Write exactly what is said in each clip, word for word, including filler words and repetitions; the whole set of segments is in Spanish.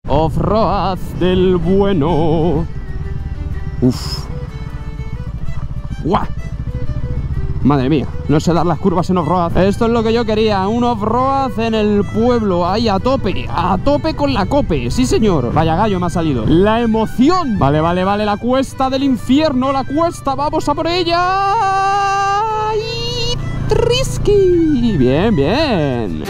Off-road del bueno. Uf. ¡Guau! Madre mía, no sé dar las curvas en off-road. Esto es lo que yo quería, un off-road en el pueblo. Ahí a tope, a tope con la cope. Sí señor, vaya gallo me ha salido. La emoción. Vale, vale, vale, la cuesta del infierno. La cuesta, vamos a por ella. Y Trisky. Bien, bien.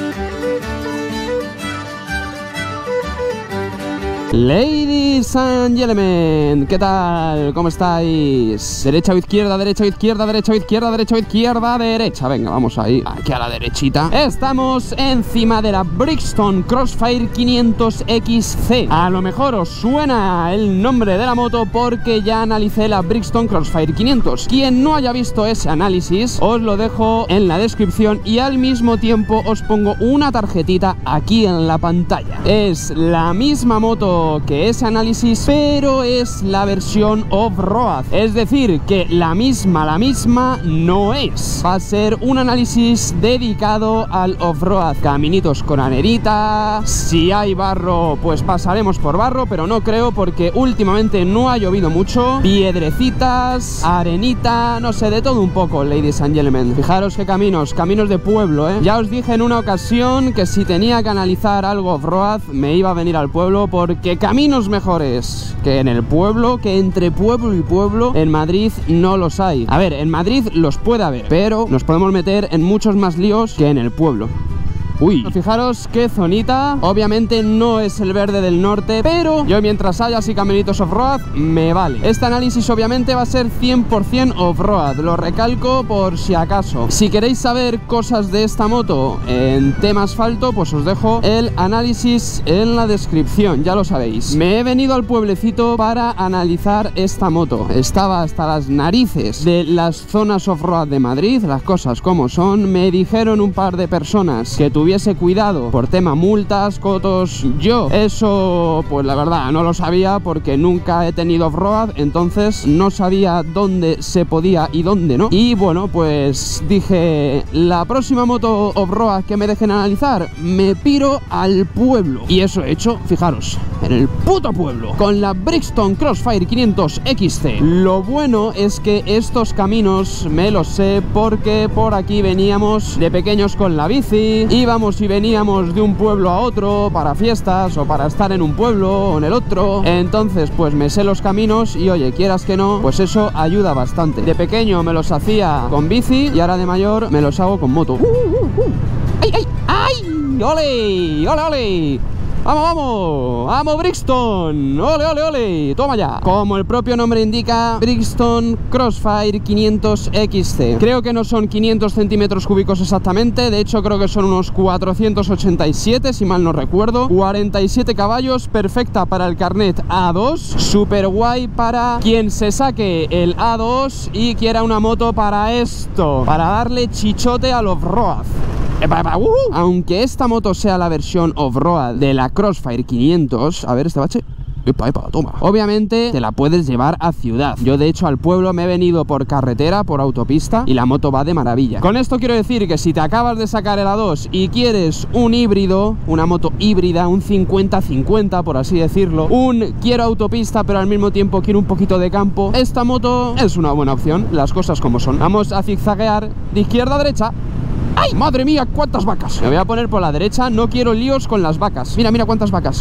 Ladies and gentlemen, ¿qué tal? ¿Cómo estáis? Derecha o izquierda, derecha o izquierda, derecha o izquierda, derecha o izquierda, derecha. Venga, vamos ahí, aquí a la derechita. Estamos encima de la Brixton Crossfire quinientos X C. A lo mejor os suena el nombre de la moto porque ya analicé la Brixton Crossfire quinientos. Quien no haya visto ese análisis, os lo dejo en la descripción y al mismo tiempo os pongo una tarjetita aquí en la pantalla. Es la misma moto que ese análisis, pero es la versión off-road, es decir, que la misma, la misma no es. Va a ser un análisis dedicado al off-road, caminitos con arenita, si hay barro pues pasaremos por barro, pero no creo porque últimamente no ha llovido mucho, piedrecitas, arenita, no sé, de todo un poco, ladies and gentlemen. Fijaros qué caminos, caminos de pueblo, ¿eh? Ya os dije en una ocasión que si tenía que analizar algo off-road me iba a venir al pueblo porque que caminos mejores que en el pueblo, que entre pueblo y pueblo, en Madrid no los hay. A ver, en Madrid los puede haber, pero nos podemos meter en muchos más líos que en el pueblo. Uy, fijaros qué zonita. Obviamente no es el verde del norte, pero yo mientras haya así caminitos off-road me vale. Este análisis obviamente va a ser cien por cien off-road, lo recalco por si acaso. Si queréis saber cosas de esta moto en tema asfalto, pues os dejo el análisis en la descripción, ya lo sabéis. Me he venido al pueblecito para analizar esta moto. Estaba hasta las narices de las zonas off-road de Madrid, las cosas como son. Me dijeron un par de personas que tuviese cuidado por tema multas, cotos. Yo eso pues la verdad no lo sabía porque nunca he tenido off-road, entonces no sabía dónde se podía y dónde no. Y bueno, pues dije, la próxima moto off-road que me dejen analizar, me piro al pueblo. Y eso he hecho, fijaros, en el puto pueblo, con la Brixton Crossfire quinientos X C. Lo bueno es que estos caminos me los sé porque por aquí veníamos de pequeños con la bici, íbamos y veníamos de un pueblo a otro para fiestas o para estar en un pueblo o en el otro. Entonces pues me sé los caminos y oye, quieras que no, pues eso ayuda bastante. De pequeño me los hacía con bici y ahora de mayor me los hago con moto. uh, uh, uh. ¡Ay, ay, ay! ¡Ole! ¡Ole, ole! ¡Vamos, vamos! ¡Vamos, Brixton! ¡Ole, ole, ole! ¡Toma ya! Como el propio nombre indica, Brixton Crossfire quinientos X C. Creo que no son quinientos centímetros cúbicos exactamente, de hecho creo que son unos cuatrocientos ochenta y siete, si mal no recuerdo. cuarenta y siete caballos, perfecta para el carnet A dos, súper guay para quien se saque el A dos y quiera una moto para esto, para darle chichote al off-road. Epa, epa, uh. Aunque esta moto sea la versión off-road de la Crossfire quinientos, a ver este bache. Epa, epa, toma. Obviamente te la puedes llevar a ciudad. Yo de hecho al pueblo me he venido por carretera, por autopista, y la moto va de maravilla. Con esto quiero decir que si te acabas de sacar el A dos y quieres un híbrido, una moto híbrida, un cincuenta cincuenta por así decirlo, un quiero autopista pero al mismo tiempo quiero un poquito de campo, esta moto es una buena opción, las cosas como son. Vamos a zigzaguear de izquierda a derecha. ¡Ay, madre mía! ¡Cuántas vacas! Me voy a poner por la derecha, no quiero líos con las vacas. Mira, mira cuántas vacas.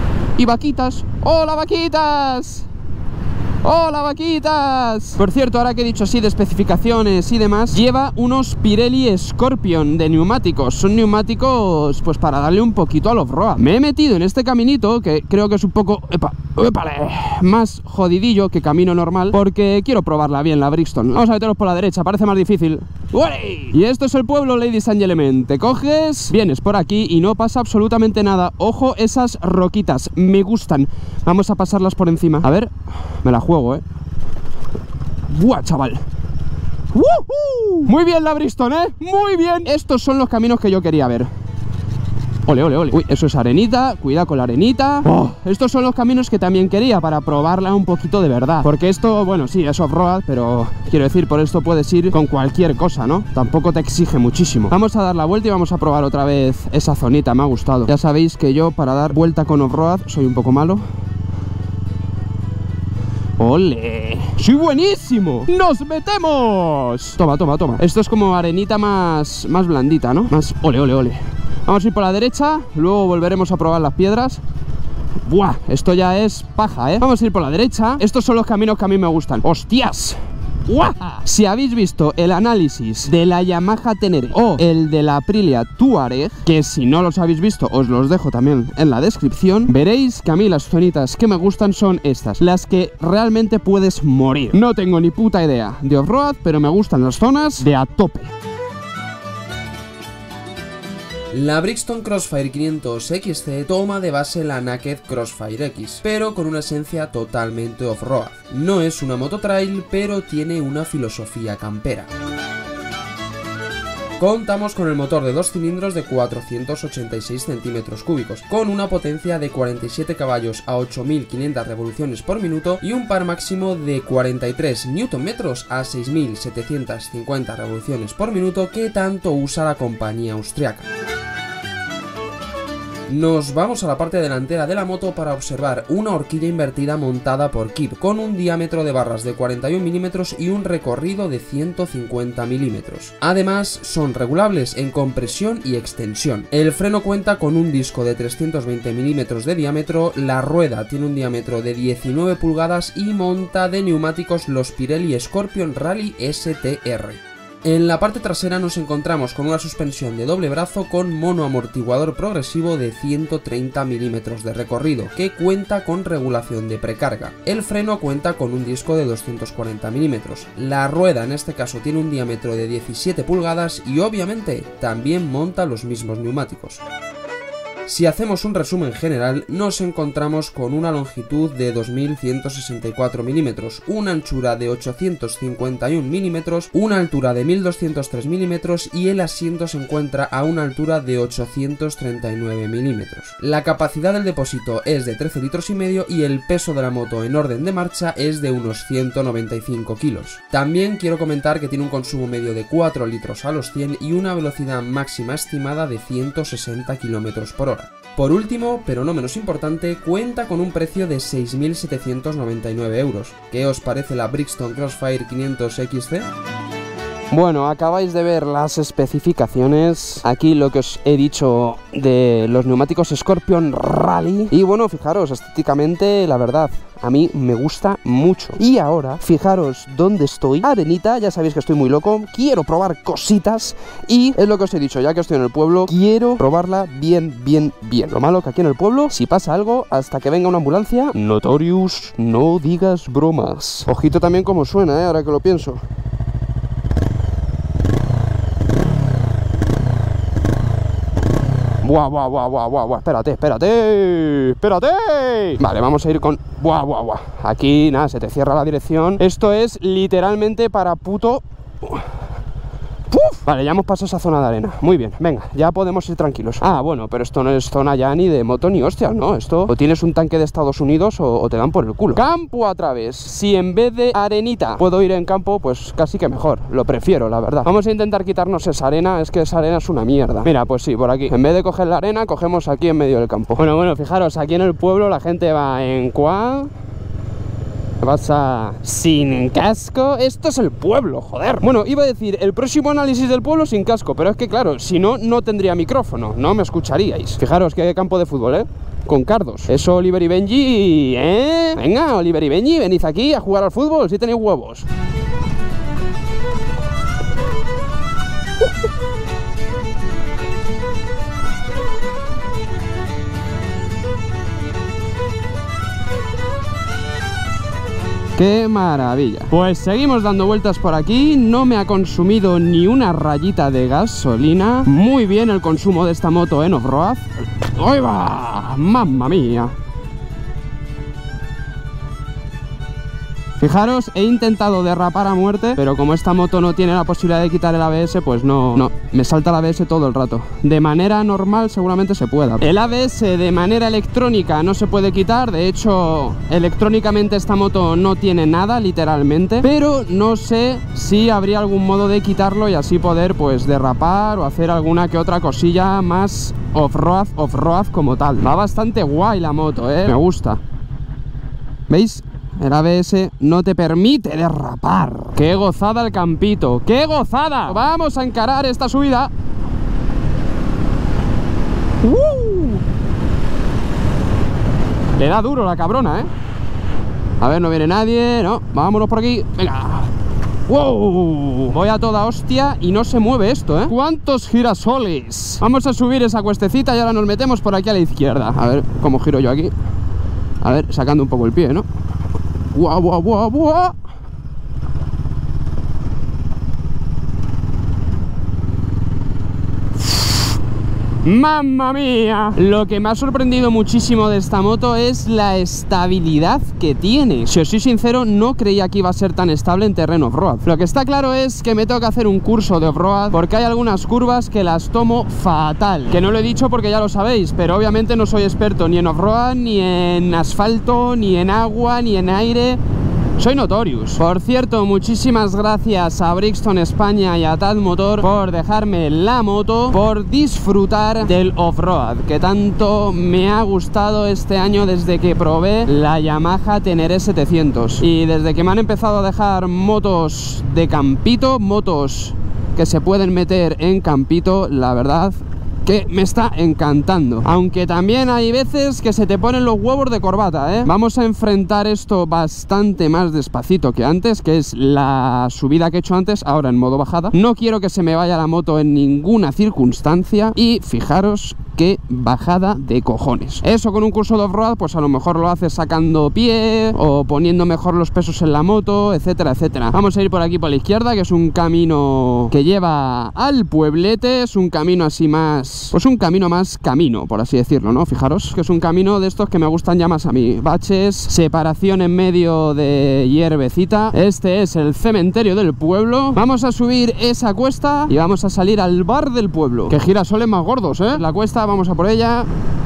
Y vaquitas. ¡Hola, vaquitas! ¡Hola, vaquitas! Por cierto, ahora que he dicho así de especificaciones y demás, lleva unos Pirelli Scorpion de neumáticos. Son neumáticos, pues para darle un poquito al off-road. Me he metido en este caminito, que creo que es un poco... ¡Epa! ¡Epale! Más jodidillo que camino normal, porque quiero probarla bien, la Brixton. Vamos a meternos por la derecha, parece más difícil. ¡Uy! Y esto es el pueblo, ladies and gentlemen. Te coges, vienes por aquí y no pasa absolutamente nada. Ojo, esas roquitas, me gustan. Vamos a pasarlas por encima. A ver, me la juego, ¿eh? ¡Buah, chaval! ¡Woohoo! Muy bien la Brixton, ¿eh? Muy bien. Estos son los caminos que yo quería ver. Ole, ole, ole. Uy, eso es arenita, cuidado con la arenita. Oh, estos son los caminos que también quería para probarla un poquito de verdad. Porque esto, bueno, sí, es off-road, pero quiero decir, por esto puedes ir con cualquier cosa, ¿no? Tampoco te exige muchísimo. Vamos a dar la vuelta y vamos a probar otra vez esa zonita, me ha gustado. Ya sabéis que yo para dar vuelta con off-road soy un poco malo. ¡Ole! ¡Soy buenísimo! ¡Nos metemos! Toma, toma, toma. Esto es como arenita más, más blandita, ¿no? Más... ¡Ole, ole, ole! Vamos a ir por la derecha, luego volveremos a probar las piedras. ¡Buah! Esto ya es paja, ¿eh? Vamos a ir por la derecha. Estos son los caminos que a mí me gustan. ¡Hostias! ¡Guau! Si habéis visto el análisis de la Yamaha Tenere o el de la Aprilia Tuareg, que si no los habéis visto os los dejo también en la descripción, veréis que a mí las zonitas que me gustan son estas, las que realmente puedes morir. No tengo ni puta idea de off-road, pero me gustan las zonas de a tope. La Brixton Crossfire quinientos X C toma de base la Naked Crossfire X, pero con una esencia totalmente off-road. No es una moto trail, pero tiene una filosofía campera. Contamos con el motor de dos cilindros de cuatrocientos ochenta y seis centímetros cúbicos, con una potencia de cuarenta y siete caballos a ocho mil quinientas revoluciones por minuto y un par máximo de cuarenta y tres newton metros a seis mil setecientas cincuenta revoluciones por minuto que tanto usa la compañía austriaca. Nos vamos a la parte delantera de la moto para observar una horquilla invertida montada por Kip, con un diámetro de barras de cuarenta y un milímetros y un recorrido de ciento cincuenta milímetros. Además, son regulables en compresión y extensión. El freno cuenta con un disco de trescientos veinte milímetros de diámetro, la rueda tiene un diámetro de diecinueve pulgadas y monta de neumáticos los Pirelli Scorpion Rally S T R. En la parte trasera nos encontramos con una suspensión de doble brazo con monoamortiguador progresivo de ciento treinta milímetros de recorrido, que cuenta con regulación de precarga. El freno cuenta con un disco de doscientos cuarenta milímetros. La rueda en este caso tiene un diámetro de diecisiete pulgadas y obviamente también monta los mismos neumáticos. Si hacemos un resumen general, nos encontramos con una longitud de dos mil ciento sesenta y cuatro milímetros, una anchura de ochocientos cincuenta y un milímetros, una altura de mil doscientos tres milímetros y el asiento se encuentra a una altura de ochocientos treinta y nueve milímetros. La capacidad del depósito es de trece litros y medio y el peso de la moto en orden de marcha es de unos ciento noventa y cinco kilos. También quiero comentar que tiene un consumo medio de cuatro litros a los cien y una velocidad máxima estimada de ciento sesenta kilómetros por hora. Por último, pero no menos importante, cuenta con un precio de seis mil setecientos noventa y nueve euros. ¿Qué os parece la Brixton Crossfire quinientos X C? Bueno, acabáis de ver las especificaciones. Aquí lo que os he dicho de los neumáticos Scorpion Rally. Y bueno, fijaros, estéticamente, la verdad, a mí me gusta mucho. Y ahora, fijaros dónde estoy. Arenita, ya sabéis que estoy muy loco. Quiero probar cositas. Y es lo que os he dicho, ya que estoy en el pueblo, quiero probarla bien, bien, bien. Lo malo que aquí en el pueblo, si pasa algo, hasta que venga una ambulancia, Notorious, no digas bromas. Ojito también cómo suena, ¿eh? Ahora que lo pienso. Buah, buah, buah, buah, buah, buah, espérate, espérate, espérate. Vale, vamos a ir con... Buah, buah, buah. Aquí, nada, se te cierra la dirección. Esto es literalmente para puto... ¡Puf! Vale, ya hemos pasado esa zona de arena. Muy bien, venga, ya podemos ir tranquilos. Ah, bueno, pero esto no es zona ya ni de moto ni hostias, ¿no? Esto o tienes un tanque de Estados Unidos o, o te dan por el culo. Campo a través. Si en vez de arenita puedo ir en campo, pues casi que mejor. Lo prefiero, la verdad. Vamos a intentar quitarnos esa arena. Es que esa arena es una mierda. Mira, pues sí, por aquí. En vez de coger la arena, cogemos aquí en medio del campo. Bueno, bueno, fijaros, aquí en el pueblo la gente va en quad. Pasa sin casco. Esto es el pueblo, joder. Bueno, iba a decir el próximo análisis del pueblo sin casco, pero es que claro, si no, no tendría micrófono, no me escucharíais. Fijaros que hay campo de fútbol, ¿eh? Con cardos. Eso Oliver y Benji, ¿eh? Venga, Oliver y Benji, venid aquí a jugar al fútbol si tenéis huevos. ¡Qué maravilla! Pues seguimos dando vueltas por aquí. No me ha consumido ni una rayita de gasolina. Muy bien el consumo de esta moto en off-road. ¡Ahí va! ¡Mamma mía! Fijaros, he intentado derrapar a muerte, pero como esta moto no tiene la posibilidad de quitar el A B S, pues no, no, me salta el A B S todo el rato. De manera normal seguramente se pueda. El A B S de manera electrónica no se puede quitar, de hecho, electrónicamente esta moto no tiene nada, literalmente, pero no sé si habría algún modo de quitarlo y así poder, pues, derrapar o hacer alguna que otra cosilla más off-road, off-road como tal. Va bastante guay la moto, eh, me gusta. ¿Veis? El A B S no te permite derrapar. ¡Qué gozada el campito! ¡Qué gozada! Vamos a encarar esta subida. ¡Uh! Le da duro la cabrona, ¿eh? A ver, no viene nadie. No, vámonos por aquí. Venga. ¡Wow! Voy a toda hostia y no se mueve esto, ¿eh? ¿Cuántos girasoles? Vamos a subir esa cuestecita y ahora nos metemos por aquí a la izquierda. A ver cómo giro yo aquí. A ver, sacando un poco el pie, ¿no? ¡Buah, buah, buah, buah! ¡Mamma mía! Lo que me ha sorprendido muchísimo de esta moto es la estabilidad que tiene. Si os soy sincero, no creía que iba a ser tan estable en terreno off-road. Lo que está claro es que me tengo que hacer un curso de off-road porque hay algunas curvas que las tomo fatal. Que no lo he dicho porque ya lo sabéis, pero obviamente no soy experto ni en off-road, ni en asfalto, ni en agua, ni en aire. Soy Notorious. Por cierto, muchísimas gracias a Brixton España y a Tad Motor por dejarme la moto, por disfrutar del off-road que tanto me ha gustado este año desde que probé la Yamaha Tenere setecientos. Y desde que me han empezado a dejar motos de campito, motos que se pueden meter en campito, la verdad que me está encantando. Aunque también hay veces que se te ponen los huevos de corbata, ¿eh? Vamos a enfrentar esto bastante más despacito que antes, que es la subida que he hecho antes, ahora en modo bajada. No quiero que se me vaya la moto en ninguna circunstancia y fijaros qué bajada de cojones. Eso con un curso de off-road, pues a lo mejor lo haces sacando pie o poniendo mejor los pesos en la moto, etcétera, etcétera. Vamos a ir por aquí por la izquierda, que es un camino que lleva al pueblete. Es un camino así más... pues un camino más camino, por así decirlo, ¿no? Fijaros que es un camino de estos que me gustan ya más a mí. Baches, separación en medio de hierbecita. Este es el cementerio del pueblo. Vamos a subir esa cuesta y vamos a salir al bar del pueblo. Que girasoles más gordos, ¿eh? La cuesta, vamos a por ella.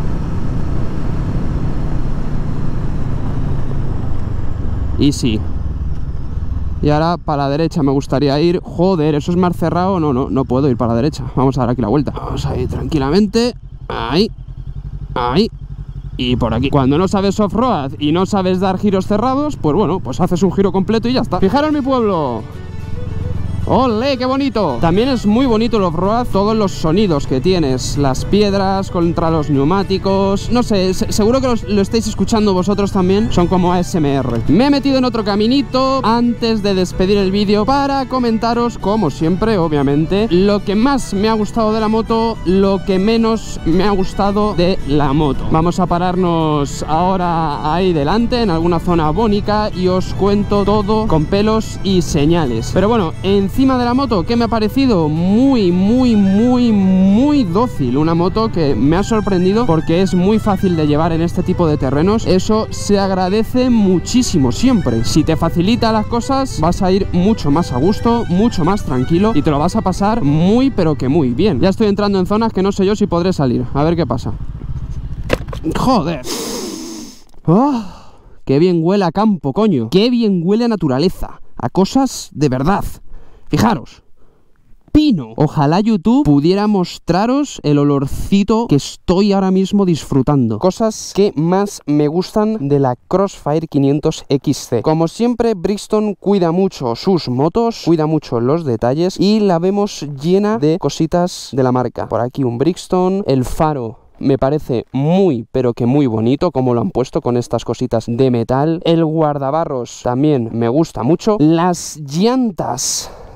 Y sí. Y ahora para la derecha me gustaría ir. Joder, ¿eso es más cerrado? No, no, no puedo ir para la derecha. Vamos a dar aquí la vuelta. Vamos a ir tranquilamente. Ahí. Ahí. Y por aquí. Cuando no sabes off-road y no sabes dar giros cerrados, pues bueno, pues haces un giro completo y ya está. Fijaros mi pueblo. ¡Olé, qué bonito! También es muy bonito el off-road, todos los sonidos que tienes, las piedras contra los neumáticos, no sé, se seguro que los, lo estáis escuchando vosotros también, son como A S M R. Me he metido en otro caminito antes de despedir el vídeo para comentaros, como siempre, obviamente, lo que más me ha gustado de la moto, lo que menos me ha gustado de la moto. Vamos a pararnos ahora ahí delante, en alguna zona bónica, y os cuento todo con pelos y señales. Pero bueno, en encima de la moto, ¿qué me ha parecido? Muy, muy, muy, muy dócil. Una moto que me ha sorprendido porque es muy fácil de llevar en este tipo de terrenos. Eso se agradece muchísimo siempre. Si te facilita las cosas, vas a ir mucho más a gusto, mucho más tranquilo y te lo vas a pasar muy, pero que muy bien. Ya estoy entrando en zonas que no sé yo si podré salir. A ver qué pasa. ¡Joder! ¡Oh! ¡Qué bien huele a campo, coño! ¡Qué bien huele a naturaleza! A cosas de verdad. Fijaros, pino. Ojalá YouTube pudiera mostraros el olorcito que estoy ahora mismo disfrutando. Cosas que más me gustan de la Crossfire quinientos X C. Como siempre, Brixton cuida mucho sus motos, cuida mucho los detalles y la vemos llena de cositas de la marca. Por aquí un Brixton, el faro me parece muy, pero que muy bonito como lo han puesto con estas cositas de metal. El guardabarros también me gusta mucho. Las llantas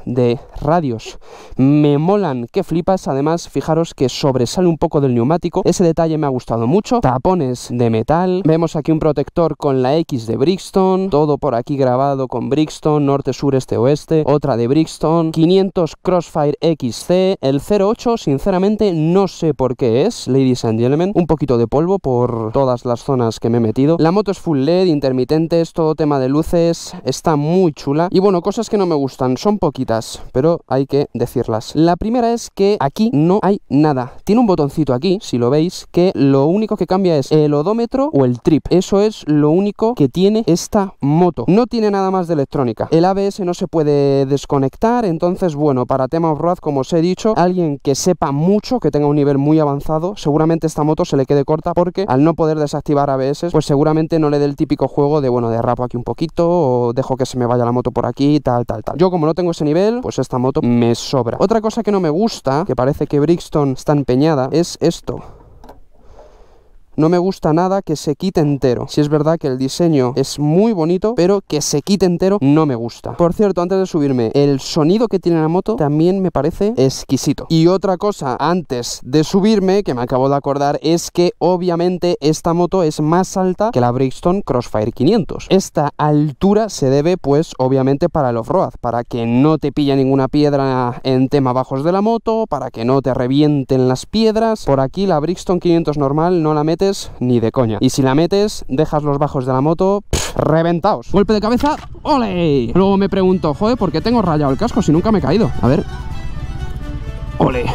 de radios me molan que flipas. Además, fijaros que sobresale un poco del neumático, ese detalle me ha gustado mucho. Tapones de metal, vemos aquí un protector con la X de Brixton, todo por aquí grabado con Brixton, norte, sur, este, oeste, otra de Brixton, quinientos Crossfire X C, el cero ocho sinceramente no sé por qué es, ladies and gentlemen, un poquito de polvo por todas las zonas que me he metido. La moto es full L E D, intermitentes, todo tema de luces, está muy chula. Y bueno, cosas que no me gustan, son poquitas, pero hay que decirlas. La primera es que aquí no hay nada. Tiene un botoncito aquí, si lo veis, que lo único que cambia es el odómetro o el trip. Eso es lo único que tiene esta moto. No tiene nada más de electrónica. El A B S no se puede desconectar, entonces bueno, para tema off-road, como os he dicho, alguien que sepa mucho, que tenga un nivel muy avanzado, seguramente esta moto se le quede corta, porque al no poder desactivar A B S, pues seguramente no le dé el típico juego de, bueno, derrapo aquí un poquito o dejo que se me vaya la moto por aquí, tal, tal, tal. Yo como no tengo ese nivel, pues esta moto me sobra. Otra cosa que no me gusta, que parece que Brixton está empeñada, es esto. No me gusta nada que se quite entero. Si es verdad que el diseño es muy bonito, pero que se quite entero no me gusta. Por cierto, antes de subirme, el sonido que tiene la moto también me parece exquisito. Y otra cosa, antes de subirme, que me acabo de acordar, es que obviamente esta moto es más alta que la Brixton Crossfire quinientos. Esta altura se debe, pues, obviamente para el off-road, para que no te pille ninguna piedra en tema bajos de la moto, para que no te revienten las piedras. Por aquí la Brixton quinientos normal no la metes ni de coña. Y si la metes, dejas los bajos de la moto pff, reventaos. Golpe de cabeza, ¡ole! Luego me pregunto, joder, ¿por qué tengo rayado el casco si nunca me he caído? A ver. ¡Ole!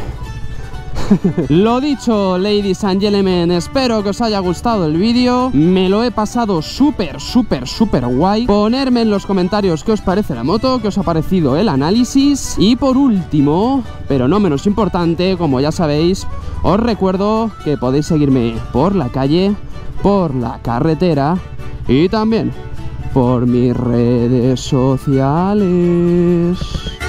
Lo dicho, ladies and gentlemen, espero que os haya gustado el vídeo. Me lo he pasado súper, súper, súper guay. Ponerme en los comentarios qué os parece la moto, qué os ha parecido el análisis. Y por último, pero no menos importante, como ya sabéis, os recuerdo que podéis seguirme por la calle, por la carretera y también por mis redes sociales.